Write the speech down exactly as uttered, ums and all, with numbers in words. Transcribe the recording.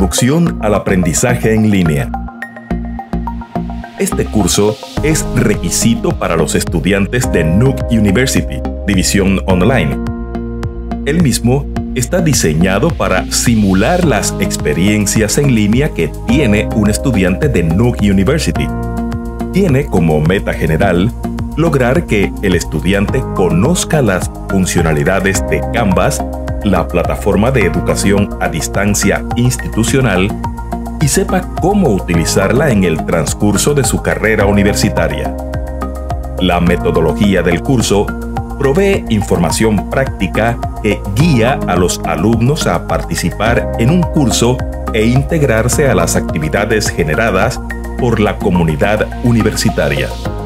Introducción al aprendizaje en línea. Este curso es requisito para los estudiantes de Nook University, División Online. El mismo está diseñado para simular las experiencias en línea que tiene un estudiante de Nook University. Tiene como meta general lograr que el estudiante conozca las funcionalidades de Canvas, la plataforma de educación a distancia institucional, y sepa cómo utilizarla en el transcurso de su carrera universitaria. La metodología del curso provee información práctica que guía a los alumnos a participar en un curso e integrarse a las actividades generadas por la comunidad universitaria.